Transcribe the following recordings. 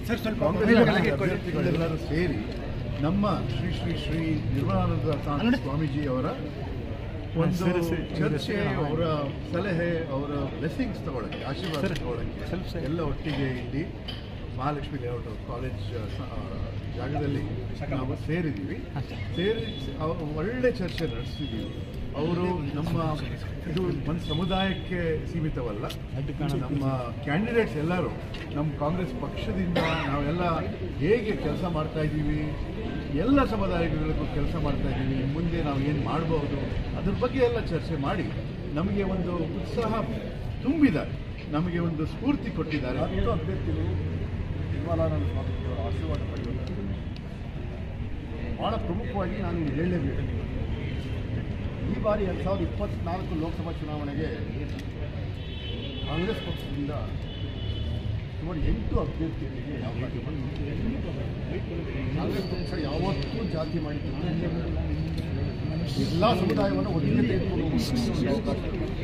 ಕಾಂಗ್ರೆಸ್ ಅಭ್ಯರ್ಥಿಗಳೆಲ್ಲರೂ ಸೇರಿ ನಮ್ಮ ಶ್ರೀ ಶ್ರೀ ಶ್ರೀ ನಿರ್ಮಲಾನಂದ ಸ್ವಾಮೀಜಿ ಅವರ ಒಂದು ಚರ್ಚೆ, ಅವರ ಸಲಹೆ, ಅವರ ಬ್ಲೆಸ್ಸಿಂಗ್ಸ್ ತಗೊಳ್ಳೋಕ್ಕೆ, ಆಶೀರ್ವಾದ ತಗೊಳ್ಳೋಕ್ಕೆ ಎಲ್ಲ ಒಟ್ಟಿಗೆ ಇಲ್ಲಿ ಮಹಾಲಕ್ಷ್ಮಿ ಲೇಔಟ್ ಕಾಲೇಜ್ ಜಾಗದಲ್ಲಿ ನಾವು ಸೇರಿದ್ದೀವಿ. ಒಳ್ಳೆ ಚರ್ಚೆ ನಡೆಸಿದ್ದೀವಿ. ಅವರು ನಮ್ಮ ಇದು ಒಂದು ಸಮುದಾಯಕ್ಕೆ ಸೀಮಿತವಲ್ಲ, ನಮ್ಮ ಕ್ಯಾಂಡಿಡೇಟ್ಸ್ ಎಲ್ಲರೂ ನಮ್ಮ ಕಾಂಗ್ರೆಸ್ ಪಕ್ಷದಿಂದ ನಾವೆಲ್ಲ ಹೇಗೆ ಕೆಲಸ ಮಾಡ್ತಾ ಇದ್ದೀವಿ, ಎಲ್ಲ ಸಮುದಾಯಗಳಿಗೂ ಕೆಲಸ ಮಾಡ್ತಾ ಇದ್ದೀವಿ, ಮುಂದೆ ನಾವು ಏನು ಮಾಡ್ಬೋದು ಅದ್ರ ಬಗ್ಗೆ ಎಲ್ಲ ಚರ್ಚೆ ಮಾಡಿ ನಮಗೆ ಒಂದು ಉತ್ಸಾಹ ತುಂಬಿದ್ದಾರೆ, ನಮಗೆ ಒಂದು ಸ್ಫೂರ್ತಿ ಕೊಟ್ಟಿದ್ದಾರೆ. ಅಭ್ಯರ್ಥಿಗಳು ನಿರ್ಮಲಾನಂದ ಸ್ವಾಮೀಜಿಯವರ ಆಶೀರ್ವಾದ ಪಡೆಯುವಂಥದ್ದು ಭಾಳ ಪ್ರಮುಖವಾಗಿ ನಾನು ಹೇಳಲೇಬೇಕು. ಈ ಬಾರಿ 2024 ಲೋಕಸಭಾ ಚುನಾವಣೆಗೆ ಕಾಂಗ್ರೆಸ್ ಪಕ್ಷದಿಂದ ಸುಮಾರು 8 ಅಭ್ಯರ್ಥಿಗಳಿಗೆ ಅವಕಾಶ ಕಾಂಗ್ರೆಸ್ ಪಕ್ಷ ಯಾವತ್ತೂ ಜಾತಿ ಮಾಡಿದ್ದು ಎಲ್ಲ ಸಮುದಾಯವನ್ನು ಒಟ್ಟಿಗೆ ತೆಗೆದುಕೊಂಡು ಹೋಗುವಂಥ ಅವಕಾಶ,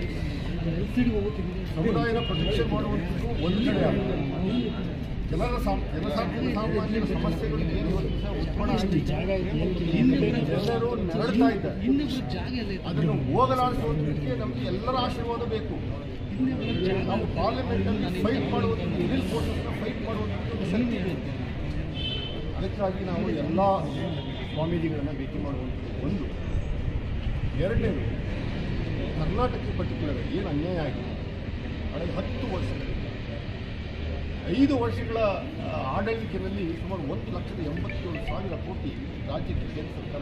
ಸಮುದಾಯದ ಪ್ರತಿಷ್ಠೆ ಮಾಡುವಂಥದ್ದು ಒಂದು ಕಡೆ ಆಗುತ್ತೆ. ಜನಸಾಮಾನ್ಯರ ಸಮಸ್ಯೆಗಳು ಏನು ಉತ್ಪನ್ನ ಎಲ್ಲರೂ ನೆರಳ್ತಾ ಇದ್ದಾರೆ. ಅದನ್ನು ಹೋಗಲಾಡಿಸುವುದಕ್ಕೆ ನಮಗೆ ಎಲ್ಲರ ಆಶೀರ್ವಾದ ಬೇಕು. ನಾವು ಪಾರ್ಲಿಮೆಂಟಲ್ಲಿ ಫೈಟ್ ಮಾಡುವಂಥದ್ದು, ಎಲಿಲ್ ಫೋರ್ಸಸ್ನ ಫೈಟ್ ಮಾಡುವಂಥದ್ದು ಶಕ್ತಿ ಬೇಕು. ಅದಕ್ಕಾಗಿ ನಾವು ಎಲ್ಲ ಸ್ವಾಮೀಜಿಗಳನ್ನು ಭೇಟಿ ಮಾಡುವಂಥದ್ದು ಒಂದು. ಎರಡನೇದು, ಕರ್ನಾಟಕಕ್ಕೆ ಪರ್ಟಿಕ್ಯುಲರ್ ಏನು ಅನ್ಯಾಯ ಆಗಿದೆ ಕಳೆದ 10 ವರ್ಷಗಳು, 5 ವರ್ಷಗಳ ಆಡಳಿತದಲ್ಲಿ ಸುಮಾರು 1,87,000 ಕೋಟಿ ರಾಜ್ಯಕ್ಕೆ ಕೇಂದ್ರ ಸರ್ಕಾರ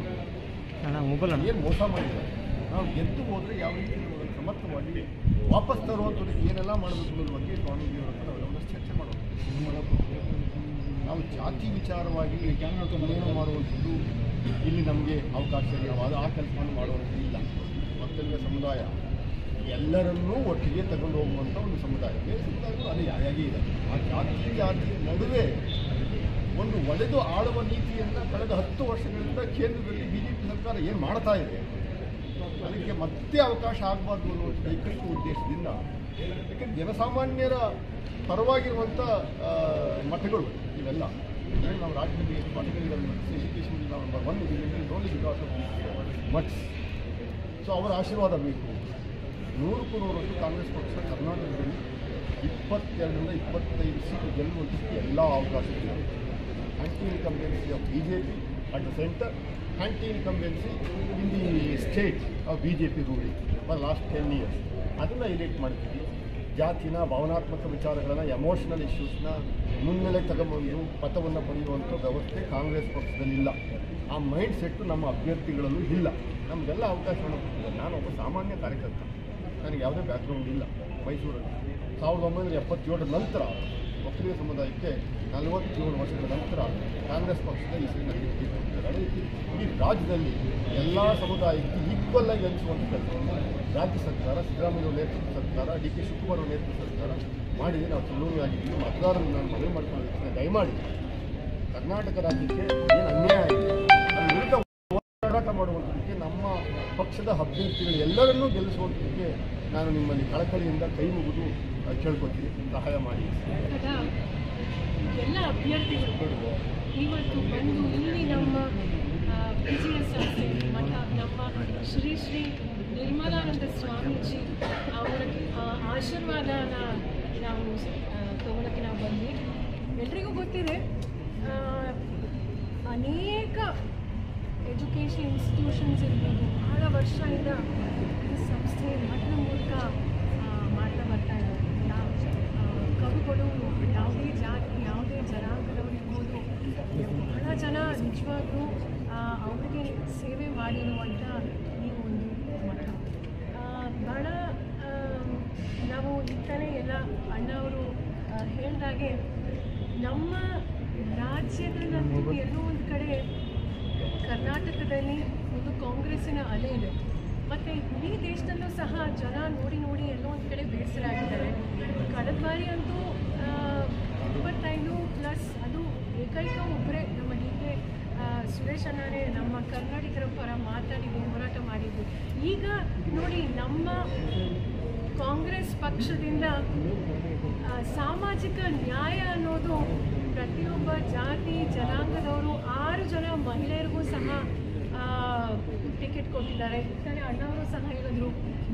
ಕೊಡುವಂಥದ್ದು ಏನು ಮೋಸ ಮಾಡಿದ್ದಾರೆ. ನಾವು ಗೆದ್ದು ಹೋದರೆ ಯಾವ ರೀತಿ ಸಮರ್ಥವಾಗಿ ವಾಪಸ್ ತರುವಂಥದ್ದಕ್ಕೆ ಏನೆಲ್ಲ ಮಾಡಬೇಕು ಅನ್ನೋದ್ರ ಬಗ್ಗೆ ಸ್ವಾಮೀಜಿಯವರ ಹತ್ರ ನಾವೆಲ್ಲ ಚರ್ಚೆ ಮಾಡೋದು. ನಾವು ಜಾತಿ ವಿಚಾರವಾಗಿ ಏನು ಮಾಡುವಂಥದ್ದು ಇಲ್ಲಿ ನಮಗೆ ಅವಕಾಶ ಇಲ್ಲ, ನಾವು ಆ ಕೆಲಸವನ್ನು ಮಾಡುವಂಥದ್ದು ಇಲ್ಲ. ಒಕ್ಕಲಿಗ ಸಮುದಾಯ ಎಲ್ಲರನ್ನೂ ಒಟ್ಟಿಗೆ ತಗೊಂಡು ಹೋಗುವಂಥ ಒಂದು ಸಮುದಾಯ, ಬೇರೆ ಸಮುದಾಯಗಳು ಅದು ಯಾವಾಗೇ ಇದೆ. ಆ ಜಾತಿ ನಡುವೆ ಒಂದು ಒಡೆದು ಆಳುವ ನೀತಿಯನ್ನು ಕಳೆದ 10 ವರ್ಷಗಳಿಂದ ಕೇಂದ್ರದಲ್ಲಿ BJP ಸರ್ಕಾರ ಏನು ಮಾಡ್ತಾ ಇದೆ, ಅದಕ್ಕೆ ಮತ್ತೆ ಅವಕಾಶ ಆಗಬಾರ್ದು ಅನ್ನುವಂಥ ಏಕೈಕ ಉದ್ದೇಶದಿಂದ. ಯಾಕೆಂದರೆ ಜನಸಾಮಾನ್ಯರ ಪರವಾಗಿರುವಂಥ ಮಠಗಳು ಇವೆಲ್ಲ ನಾವು ರಾಜ್ಯದಲ್ಲಿ ಮಠಗಳಿಂದ education number 1 only because of mutts. So ಅವರ ಆಶೀರ್ವಾದ ಬೇಕು. 100ಕ್ಕೂ 100 ಕಾಂಗ್ರೆಸ್ ಪಕ್ಷ ಕರ್ನಾಟಕದಲ್ಲಿ 22ರಿಂದ 25 ಸೀಟು ಗೆಲ್ಲುವಂಥದ್ದು ಎಲ್ಲ ಅವಕಾಶಗಳಿವೆ. Anti incumbency of BJP at the centre, anti incumbency in the state of BJP ruling for last 10 years. ಅದನ್ನು ಹೈಲೈಟ್ ಮಾಡ್ತೀವಿ. ಜಾತಿನ ಭಾವನಾತ್ಮಕ ವಿಚಾರಗಳನ್ನು, ಎಮೋಷನಲ್ ಇಶ್ಯೂಸ್ನ ಮುನ್ನೆಲೆ ತಗೊಂಬಂದು ಪಥವನ್ನು ಪಡೆಯುವಂಥ ವ್ಯವಸ್ಥೆ ಕಾಂಗ್ರೆಸ್ ಪಕ್ಷದಲ್ಲಿಲ್ಲ. ಆ ಮೈಂಡ್ ಸೆಟ್ಟು ನಮ್ಮ ಅಭ್ಯರ್ಥಿಗಳಲ್ಲೂ ಇಲ್ಲ. ನಮಗೆಲ್ಲ ಅವಕಾಶವನ್ನು ಕೊಟ್ಟಿದೆ. ನಾನು ಒಬ್ಬ ಸಾಮಾನ್ಯ ಕಾರ್ಯಕರ್ತ, ನನಗೆ ಯಾವುದೇ ಬ್ಯಾಕ್ಗ್ರೌಂಡ್ ಇಲ್ಲ. ಮೈಸೂರಲ್ಲಿ 1977 ನಂತರ ಒಕ್ಕಲಿಗ ಸಮುದಾಯಕ್ಕೆ 47 ವರ್ಷಗಳ ನಂತರ ಕಾಂಗ್ರೆಸ್ ಪಕ್ಷದ ಹೆಸರಿನಲ್ಲಿ ಕೊಟ್ಟಿದ್ದಾರೆ. ಅದೇ ರೀತಿ ಈ ರಾಜ್ಯದಲ್ಲಿ ಎಲ್ಲ ಸಮುದಾಯಕ್ಕೆ ಈಕ್ವಲ್ ಆಗಿ ಹಂಚುವಂಥ ಕೆಲಸವನ್ನು ರಾಜ್ಯ ಸರ್ಕಾರ, ಸಿದ್ದರಾಮಯ್ಯ ನೇತೃತ್ವದ ಸರ್ಕಾರ, DK ಶಿವಕುಮಾರ್ ನೇತೃತ್ವದ ಸರ್ಕಾರ ಮಾಡಿದೆ. ನಾವು ಚುನಾವಣೆಯಾಗಿದ್ದೀವಿ. ಮತದಾರರನ್ನು ನಾನು ಮನವಿ ಮಾಡ್ಕೊಳ್ಳೋದಕ್ಕೆ ದಯಮಾಡಿ ಕರ್ನಾಟಕ ರಾಜ್ಯಕ್ಕೆ ಏನು ಅನ್ಯಾಯ ಆಗಿದೆ ಅದರ ವಿರುದ್ಧ ಹೋರಾಟ ಮಾಡುವಂಥದ್ದಕ್ಕೆ, ನಮ್ಮ ಪಕ್ಷದ ಅಭ್ಯರ್ಥಿಗಳು ಎಲ್ಲರನ್ನೂ ಗೆಲ್ಲಿಸುವಂಥದ್ದಕ್ಕೆ ನಾನು ನಿಮ್ಮಲ್ಲಿ ಕಳಕಳಿಯಿಂದ ಕೈ ಮುಗಿದು ಕೇಳ್ಕೊತೀನಿ, ಸಹಾಯ ಮಾಡಿ. ಎಲ್ಲ ಅಭ್ಯರ್ಥಿಗಳು ಇವತ್ತು ಬಂದು ಇಲ್ಲಿ ನಮ್ಮ PGS ಸಂಸ್ಥೆ ಮಠ, ನಮ್ಮ ಶ್ರೀ ಶ್ರೀ ನಿರ್ಮಲಾನಂದ ಸ್ವಾಮೀಜಿ ಅವರ ಆಶೀರ್ವಾದನ ನಾವು ತಗೊಳ್ಳೋಕ್ಕೆ ನಾವು ಬಂದ್ವಿ. ಎಲ್ರಿಗೂ ಗೊತ್ತಿದೆ, ಅನೇಕ ಎಜುಕೇಷನ್ ಇನ್ಸ್ಟಿಟ್ಯೂಷನ್ಸ್ ಇರ್ಬೋದು ಬಹಳ ವರ್ಷದಿಂದ ಈ ಸಂಸ್ಥೆ ಮಠದ ಮೂಲಕ ಮಾಡ್ತಾ ಬರ್ತಾ ಇದ್ದಾರೆ. ಕವಿಗಳು ಯಾವುದೇ ಜಾತಿ, ಯಾವುದೇ ಜನಾಂಗದವರಿರ್ಬೋದು, ಬಹಳ ಜನ ನಿಜವಾಗ್ಲೂ ಅವರಿಗೆ ಸೇವೆ ಮಾಡಿರುವಂಥ ಈ ಒಂದು ಮಠ ಬಹಳ ನಾವು ಇತ್ತಲೇ ಎಲ್ಲ ಅಣ್ಣವರು ಹೇಳಿದಾಗೆ ನಮ್ಮ ರಾಜ್ಯದಲ್ಲಂತೂ ಎಲ್ಲೋ ಒಂದು ಕಡೆ ಕರ್ನಾಟಕದಲ್ಲಿ ಒಂದು ಕಾಂಗ್ರೆಸ್ಸಿನ ಅಲೆ ಇದೆ. ಮತ್ತು ಇಡೀ ದೇಶದಲ್ಲೂ ಸಹ ಜನ ನೋಡಿ ನೋಡಿ ಎಲ್ಲೋ ಒಂದು ಕಡೆ ಬೇಸರ ಆಗಿದ್ದಾರೆ. ಕಳೆದ ಬಾರಿ ಅಂತೂ 25+ ಅದು ಏಕೈಕ ಒಬ್ಬರೇ ನಮ್ಮ DK ಸುರೇಶ್ ಅಣ್ಣನೇ ನಮ್ಮ ಕನ್ನಡಿಗರ ಪರ ಮಾತಾಡಿ ಹೋರಾಟ ಮಾಡಿದ್ದು. ಈಗ ನೋಡಿ, ನಮ್ಮ ಕಾಂಗ್ರೆಸ್ ಪಕ್ಷದಿಂದ ಸಾಮಾಜಿಕ ನ್ಯಾಯ ಅನ್ನೋದು ಪ್ರತಿಯೊಬ್ಬ ಜಾತಿ ಜನಾಂಗದವರು 6 ಜನ ಮಹಿಳೆಯರಿಗೂ ಸಹ ಟಿಕೆಟ್ ಕೊಟ್ಟಿದ್ದಾರೆ. ಅಣ್ಣವರು ಸಹ ಹೇಳಿದ್ರು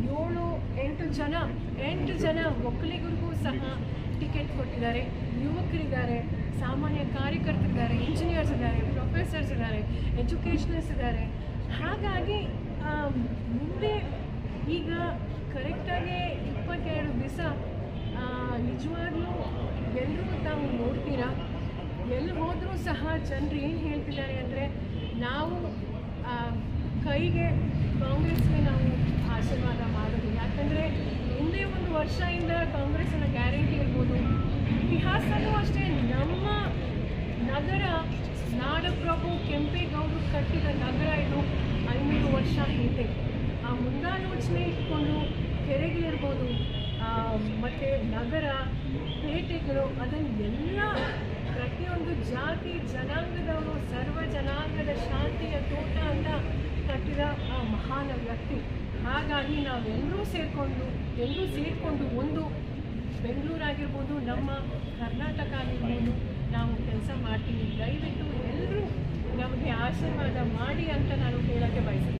8 ಜನ ಒಕ್ಕಲಿಗರಿಗೂ ಸಹ ಟಿಕೆಟ್ ಕೊಟ್ಟಿದ್ದಾರೆ. ಯುವಕರಿದ್ದಾರೆ, ಸಾಮಾನ್ಯ ಕಾರ್ಯಕರ್ತರಿದ್ದಾರೆ, ಇಂಜಿನಿಯರ್ಸ್ ಇದ್ದಾರೆ, ಪ್ರೊಫೆಸರ್ಸ್ ಇದ್ದಾರೆ, ಎಜುಕೇಷನಲ್ಸ್ ಇದ್ದಾರೆ. ಹಾಗಾಗಿ ಮುಂದೆ ಈಗ ಕರೆಕ್ಟಾಗಿ 22 ದಿವಸ ನಿಜವಾಗ್ಲೂ ಎಲ್ಲರೂ ತಾವು ನೋಡ್ತೀರಾ. ಎಲ್ಲಿ ಹೋದರೂ ಸಹ ಜನರು ಏನು ಹೇಳ್ತಿದ್ದಾರೆ ಅಂದರೆ, ನಾವು ಕೈಗೆ ಕಾಂಗ್ರೆಸ್ಗೆ ನಾವು ಆಶೀರ್ವಾದ ಮಾಡೋದು. ಯಾಕಂದರೆ ಹಿಂದೆ 1 ವರ್ಷದಿಂದ ಕಾಂಗ್ರೆಸ್ಸಿನ ಗ್ಯಾರಂಟಿ ಇರ್ಬೋದು, ಇತಿಹಾಸನೂ ಅಷ್ಟೇ. ನಮ್ಮ ನಗರ ನಾಡಪ್ರಭು ಕೆಂಪೇಗೌಡರು ಕಟ್ಟಿದ ನಗರ ಇದು 500 ವರ್ಷ ಹಿಂದೆ. ಆ ಮುಂದಾಲೋಚನೆ ಇಟ್ಕೊಂಡು ಕೆರೆಗಳಿರ್ಬೋದು, ಮತ್ತು ನಗರ ಪೇಟೆಗಳು, ಅದನ್ನೆಲ್ಲ ಪ್ರತಿಯೊಂದು ಜಾತಿ ಜನಾಂಗದವರು ಸರ್ವ ಜನಾಂಗದ ಶಾಂತಿಯ ತೋಟ ಅಂತ ಕಟ್ಟಿದ ಮಹಾನ್ ವ್ಯಕ್ತಿ. ಹಾಗಾಗಿ ನಾವೆಲ್ಲರೂ ಸೇರಿಕೊಂಡು ಒಂದು ಬೆಂಗಳೂರಾಗಿರ್ಬೋದು, ನಮ್ಮ ಕರ್ನಾಟಕ ಆಗಿರ್ಬೋದು, ನಾವು ಕೆಲಸ ಮಾಡ್ತೀವಿ. ದಯವಿಟ್ಟು ಎಲ್ಲರೂ ನಮಗೆ ಆಶೀರ್ವಾದ ಮಾಡಿ ಅಂತ ನಾನು ಹೇಳೋಕ್ಕೆ ಬಯಸ್ತೀನಿ.